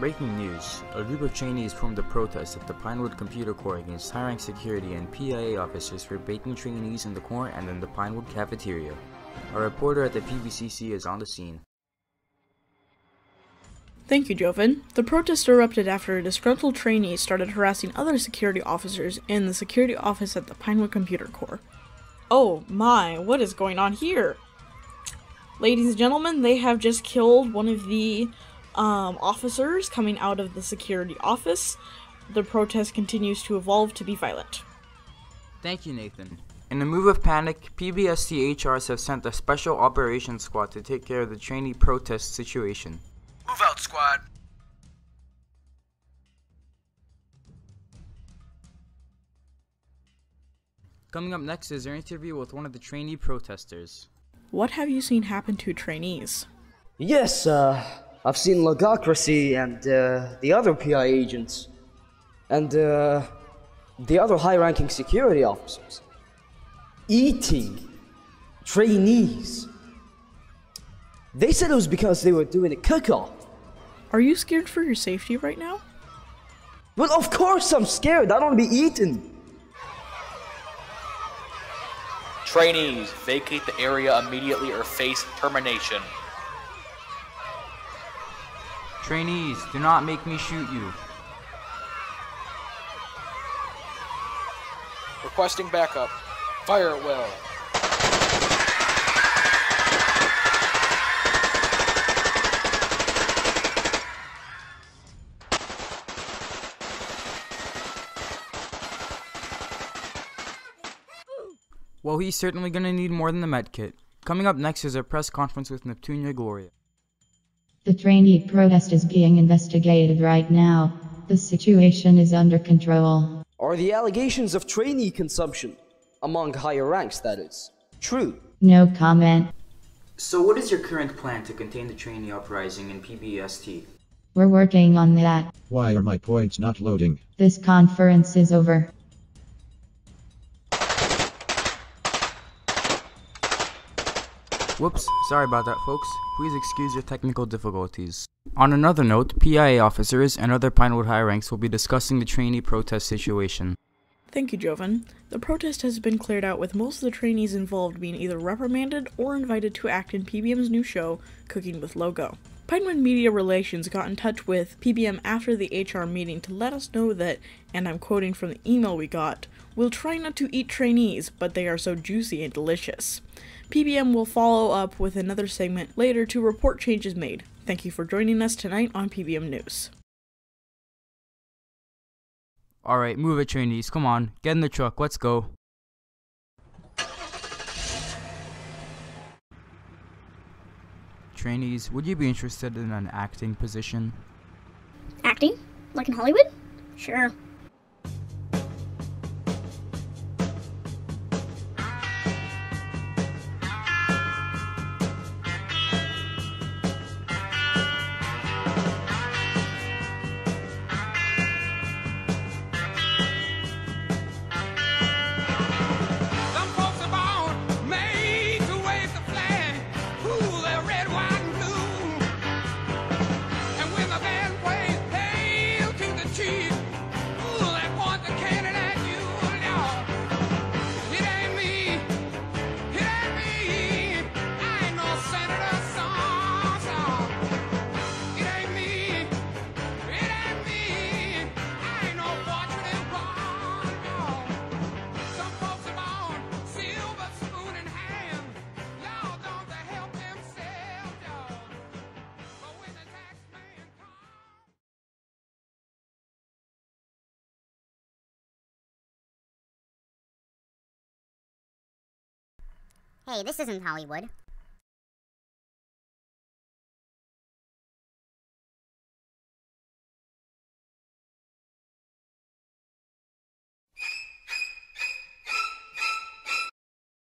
Breaking news. A group of trainees formed a protest at the Pinewood Computer Core against high-rank security and PIA officers for baiting trainees in the core and in the Pinewood cafeteria. A reporter at the PBCC is on the scene. Thank you, Joven. The protest erupted after a disgruntled trainee started harassing other security officers in the security office at the Pinewood Computer Core. Oh my, what is going on here? Ladies and gentlemen, they have just killed one of the officers coming out of the security office. The protest continues to evolve to be violent. Thank you, Nathan. In a move of panic, PBST HRs have sent a special operations squad to take care of the trainee protest situation. Move out, squad. Coming up next is our interview with one of the trainee protesters. What have you seen happen to trainees? Yes, I've seen Logocracy and the other PI agents, and the other high-ranking security officers eating trainees. They said it was because they were doing a cook-off. Are you scared for your safety right now? Well, of course I'm scared. I don't want to be eaten. Trainees, vacate the area immediately or face termination. Trainees, do not make me shoot you. Requesting backup. Fire at will. Well, he's certainly gonna need more than the medkit. Coming up next is a press conference with Neptunia Gloria. The trainee protest is being investigated right now. The situation is under control. Are the allegations of trainee consumption, among higher ranks that is, true? No comment. So what is your current plan to contain the trainee uprising in PBST? We're working on that. Why are my points not loading? This conference is over. Whoops, sorry about that, folks. Please excuse your technical difficulties. On another note, PIA officers and other Pinewood high ranks will be discussing the trainee protest situation. Thank you, Joven. The protest has been cleared out with most of the trainees involved being either reprimanded or invited to act in PBM's new show, Cooking with Logo. Pinewood Media Relations got in touch with PBM after the HR meeting to let us know that, and I'm quoting from the email we got, "We'll try not to eat trainees, but they are so juicy and delicious." PBM will follow up with another segment later to report changes made. Thank you for joining us tonight on PBM News. Alright, move it, trainees. Come on, get in the truck, let's go. Trainees, would you be interested in an acting position? Acting? Like in Hollywood? Sure. Hey, this isn't Hollywood.